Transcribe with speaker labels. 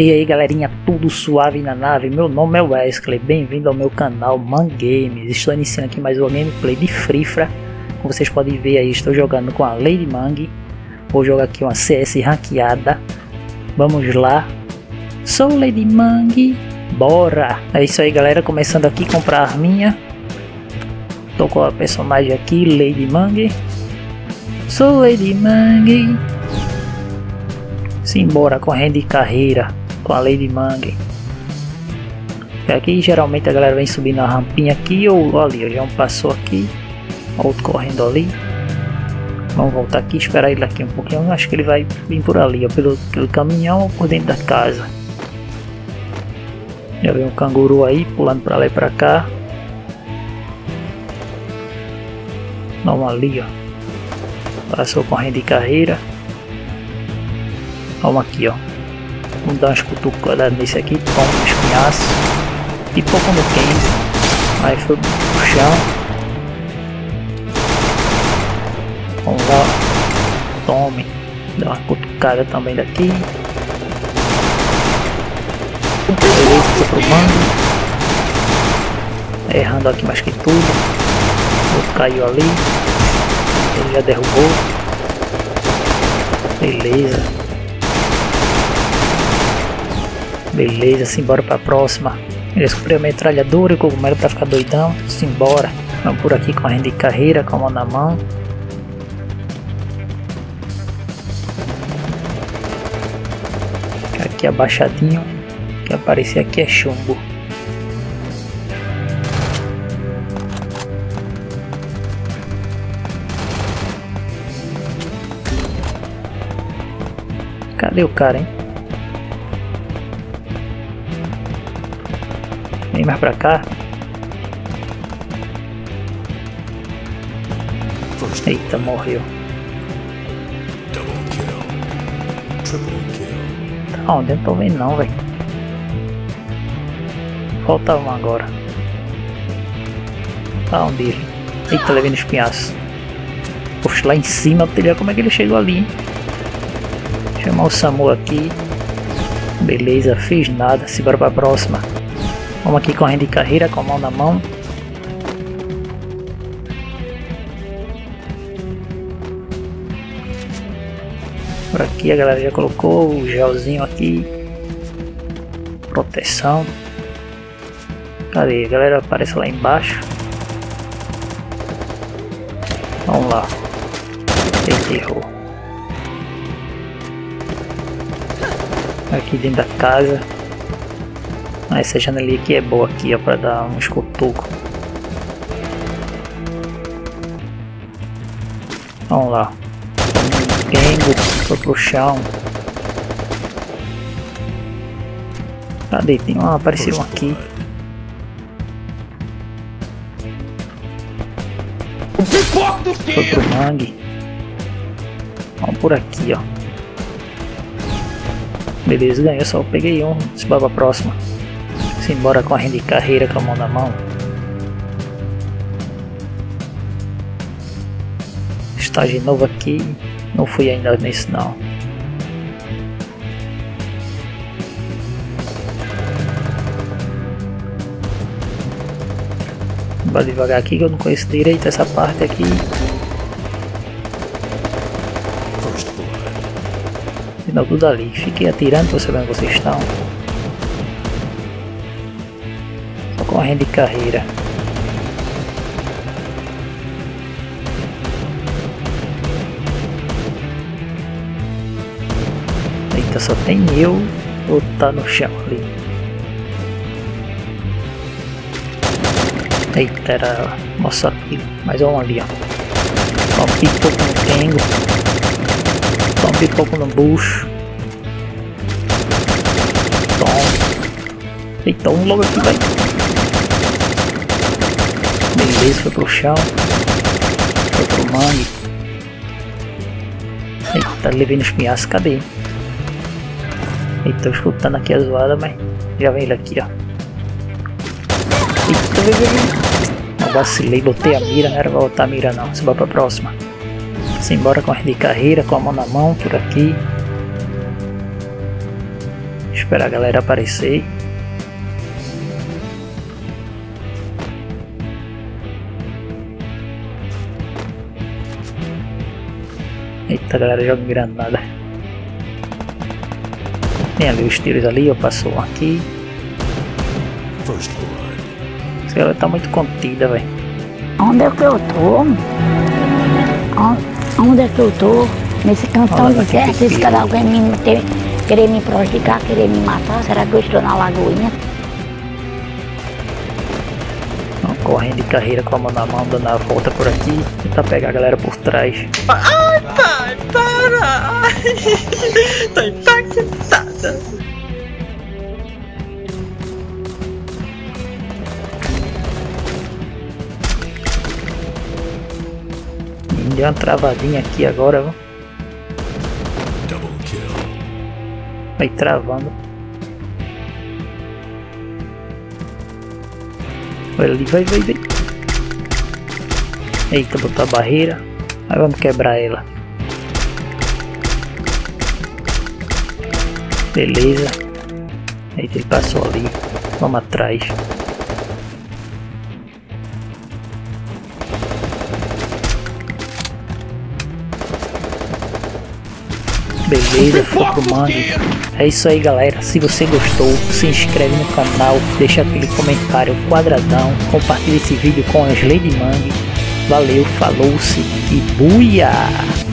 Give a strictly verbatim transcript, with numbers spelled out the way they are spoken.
Speaker 1: E aí galerinha, tudo suave na nave? Meu nome é Wesley, bem-vindo ao meu canal Mangue Games. Estou iniciando aqui mais uma gameplay de Free Fire. Como vocês podem ver aí, estou jogando com a Lady Mangue. Vou jogar aqui uma C S ranqueada. Vamos lá. Sou Lady Mangue, bora! É isso aí galera, começando aqui a comprar a arminha. Tô com a personagem aqui, Lady Mangue. Sou Lady Mangue. Simbora, correndo de carreira com a Lady Mangue. Aqui geralmente a galera vem subindo a rampinha aqui ou ali, ó, já um passou aqui, outro correndo ali. Vamos voltar aqui, esperar ele aqui um pouquinho. Acho que ele vai vir por ali, ó, pelo, pelo caminhão ou por dentro da casa. Já vem um canguru aí pulando para lá e para cá. Vamos ali, ó. Passou correndo de carreira. Vamos aqui, ó. Vamos dar umas cutucadas nesse aqui, toma um espinhaço. E pouco no quente. Aí foi pro chão. Vamos lá. Tome. Dá uma cutucada também daqui. Beleza, foi pro mangue. Errando aqui mais que tudo. O outro caiu ali. Ele já derrubou. Beleza. Beleza, simbora pra próxima. Ele descobriu a metralhadora e o cogumelo pra ficar doidão. Simbora. Vamos por aqui correndo de carreira com a mão na mão. Aqui abaixadinho. O que aparecer aqui é chumbo. Cadê o cara, hein? Vem mais pra cá. Eita, morreu. Tá onde? Eu não tô vendo não, velho. Falta um agora. Tá onde ele? Eita, levei no espinhaço. Poxa, lá em cima, como é que ele chegou ali, hein? Chamar o Samu aqui. Beleza, fiz nada. Simbora pra próxima. Vamos aqui correndo de carreira com a mão na mão. Por aqui a galera já colocou o gelzinho aqui. Proteção. Cadê? A galera aparece lá embaixo. Vamos lá. Eita, errou. Aqui dentro da casa. Ah, essa janelinha aqui é boa aqui, ó, para dar uns cutucos. Vamos lá. Pengo, foi pro chão. Cadê? Tem uma, apareceu um aqui. Foi pro mangue. Vamos por aqui, ó. Beleza, ganhou, só peguei um. Se vai pra próxima. Simbora correndo de carreira com a mão na mão. Estágio novo aqui. Não fui ainda nesse não. Vai devagar aqui que eu não conheço direito essa parte aqui. Final tudo ali. Fiquei atirando pra saber onde vocês estão. Correndo de carreira. Eita, só tem eu. Ou tá no chão ali. Eita, era. Nossa, aqui. Mais um ali, ó. Toma um pipoco no tengo. Toma um pipoco no bucho. Toma. Eita, um logo aqui, vai. Beleza, foi pro chão. Foi pro mangue. Eita, levei no espinhaço, cadê? Eita, tô escutando aqui a zoada, mas já vem ele aqui, ó. Eita, vem, vem, vem. Eu vacilei, botei a mira, não era pra botar a mira não. Simbora pra próxima. Simbora correr de carreira com a mão na mão, por aqui. esperar a galera aparecer. Eita, a galera joga granada. Tem ali os tiros ali, ó, passou um aqui. Essa galera tá muito contida, velho.
Speaker 2: Onde é que eu tô? Onde é que eu tô? Nesse cantão deserto, esse cara alguém me ter, querer me prejudicar, querer me matar? Será que eu estou na lagoinha?
Speaker 1: Correndo de carreira com a mão na mão, dando a volta por aqui, tentar pegar a galera por trás.
Speaker 3: Ai, pai, para! Tô impactada!
Speaker 1: Deu uma travadinha aqui agora, viu? Vai travando. Olha ali, vai, vai, vai. Eita, botou a barreira. Aí vamos quebrar ela. Beleza. Eita, ele passou ali. Vamos atrás. Beleza, foi pro mangue. É isso aí, galera. Se você gostou, se inscreve no canal, deixa aquele comentário quadradão, compartilha esse vídeo com as Lady Mangue. Valeu, falou-se e buia!